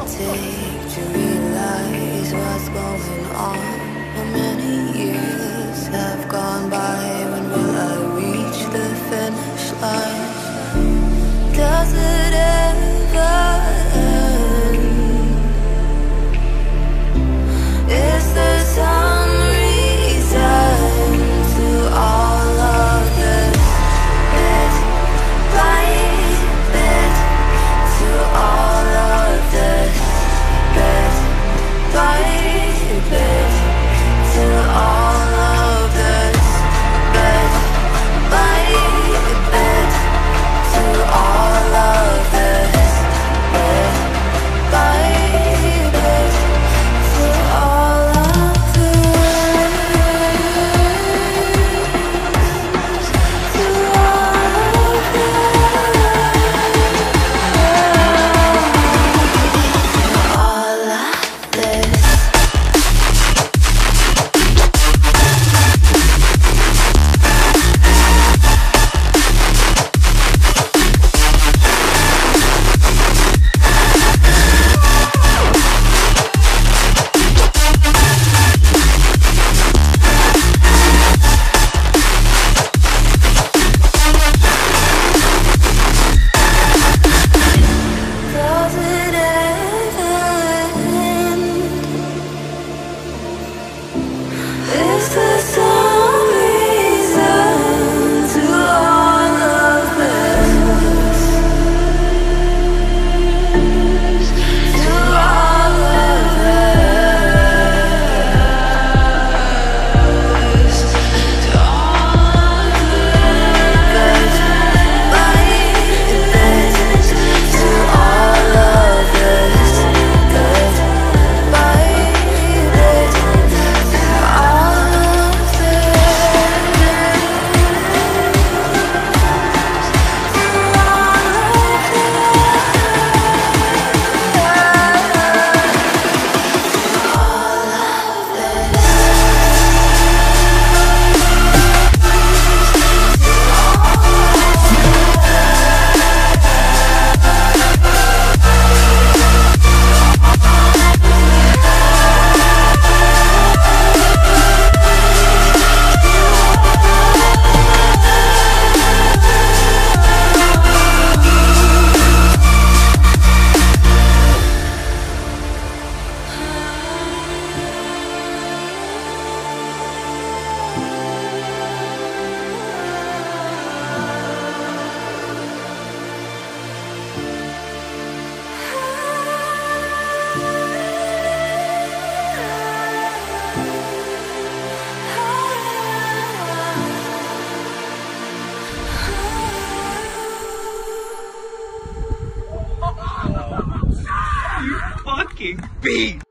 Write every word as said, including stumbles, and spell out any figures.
take to realize what's going on? How many years have gone by? When will I reach the finish line? Does it ever end? Is there some reason to all of this? Bit by bit, to all of this. Bit by bit, to all of this. Bit by bit, to all of this. Bit by bit, to all of this. To all of this. Does it ever end? Is there some reason to all of this? To all of this. To all of this. By bit, to all of this. Bit by bit, to all of Fucking beast!